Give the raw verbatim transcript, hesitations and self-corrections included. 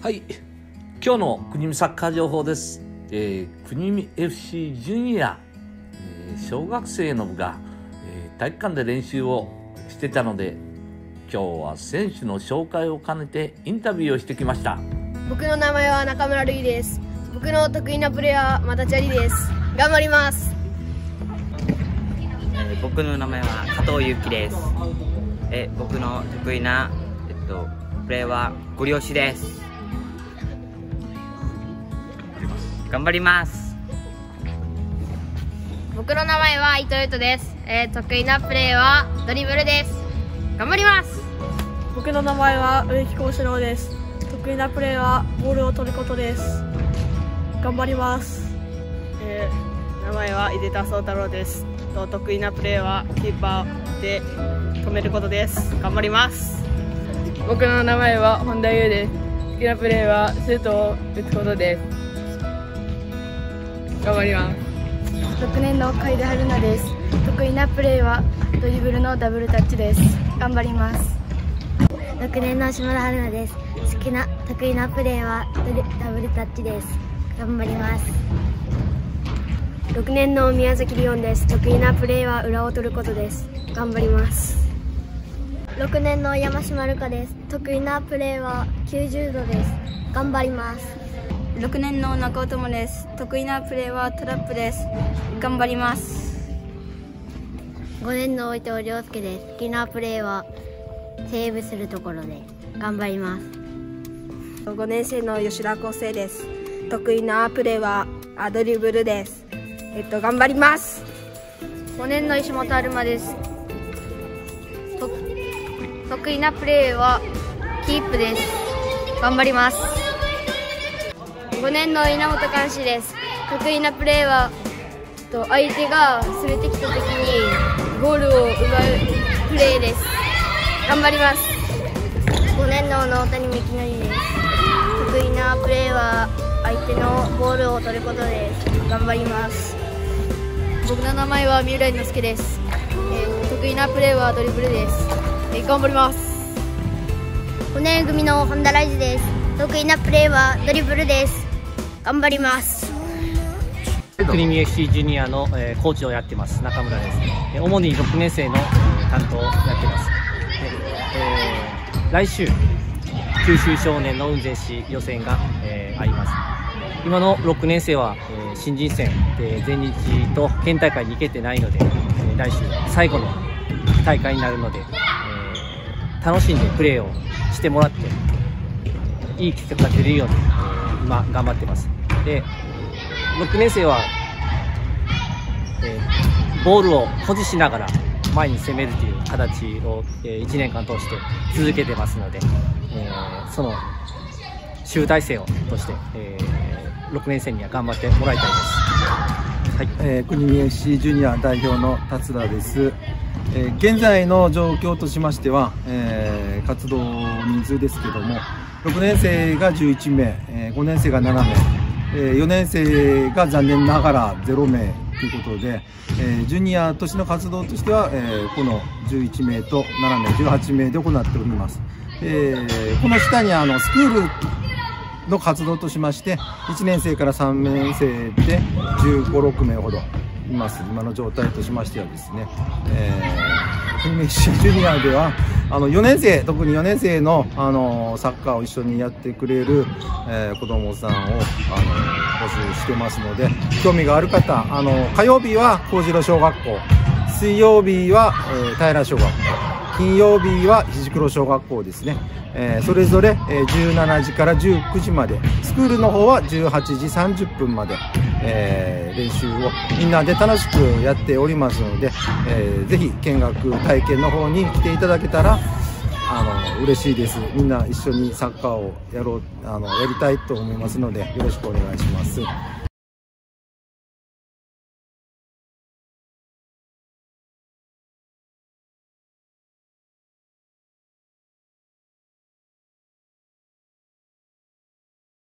はい、今日の国見サッカー情報です。えー、国見 エフシー ジュニア、えー、小学生の部が、えー、体育館で練習をしてたので、今日は選手の紹介を兼ねてインタビューをしてきました。 僕の名前は中村瑠衣です。僕の得意なプレーはマタチャリです。頑張ります。 えー、僕の名前は加藤祐樹です。えー、僕の得意な、えっと、プレーはゴリ押しです。頑張ります。 僕の名前は伊藤優斗です。えー、得意なプレーはドリブルです。頑張ります。 僕の名前は植木幸四郎です。得意なプレーはボールを取ることです。頑張ります。 えー、名前は井出田宗太郎です。得意なプレーはキーパーで止めることです。頑張ります。 僕の名前は本田優です。得意なプレーはシュートを打つことです。頑張ります。 ろくねんの海田春奈です。得意なプレーはドリブルのダブルタッチです。頑張ります。 ろくねんの島田春奈です。好きな得意なプレーはダブルタッチです。頑張ります。 ろくねんの宮崎りおんです。得意なプレーは裏を取ることです。頑張ります。 ろくねんの山島瑠香です。得意なプレーはきゅうじゅうどです。頑張ります。 ろくねんの中尾智です。得意なプレーはトラップです。頑張ります。 ごねんの伊藤亮介です。好きなプレーはセーブするところで頑張ります。 ごねん生の吉田康生です。得意なプレーはアドリブルです。えっと頑張ります。 ごねんの石本春馬です。得意なプレーはキープです。頑張ります。ごねんの稲本寛志です。得意なプレーは相手が滑ってきた時にゴールを奪うプレーです。頑張ります。 ごねんの能谷幹則です。得意なプレーは相手のボールを取ることです。頑張ります。 僕の名前は三浦猪之です。えー、得意なプレーはドリブルです。えー、頑張ります。 ごねん組の本田ライズです。得意なプレーはドリブルです。頑張ります。 国見 エフシー ジュニアの、えー、コーチをやってます中村です。えー、主にろくねん生の、えー、担当をやってます。えー、来週九州少年の雲仙市予選が、えー、あります。今のろくねん生は、えー、新人戦で全日と県大会に行けてないので、えー、来週最後の大会になるので、えー、楽しんでプレーをしてもらっていい結果が出るように、えー、今頑張ってます。でろくねん生は、えー、ボールを保持しながら前に攻めるという形を、えー、いちねんかん通して続けてますので、えー、その集大成をとして、えー、ろくねん生には頑張ってもらいたいです。 はい、えー、国見 エフシー ジュニア代表の達田です。えー、現在の状況としましては、えー、活動人数ですけども、ろくねん生がじゅういちめい、えー、ごねん生がななめい、えー、よねん生が残念ながらゼロめいということで、えー、ジュニアとしての活動としては、えー、このじゅういちめいとななめい、じゅうはちめいで行っております。えー、この下にあのスクールの活動としまして、いちねん生からさんねん生でじゅうご、ろくめいほどいます。今の状態としましてはですね、えー、国見 エフシー ジュニアではあのよねん生、特によねん生の、あのサッカーを一緒にやってくれる、えー、子どもさんをあの募集してますので、興味がある方、あの火曜日は幸次郎小学校、水曜日は、えー、平小学校、金曜日は肘黒小学校ですね。えー、それぞれじゅうしちじからじゅうくじまで、スクールの方はじゅうはちじさんじゅっぷんまで、えー、練習をみんなで楽しくやっておりますので、えー、ぜひ見学体験の方に来ていただけたらあの嬉しいです。みんな一緒にサッカーをやろうあのやりたいと思いますので、よろしくお願いします。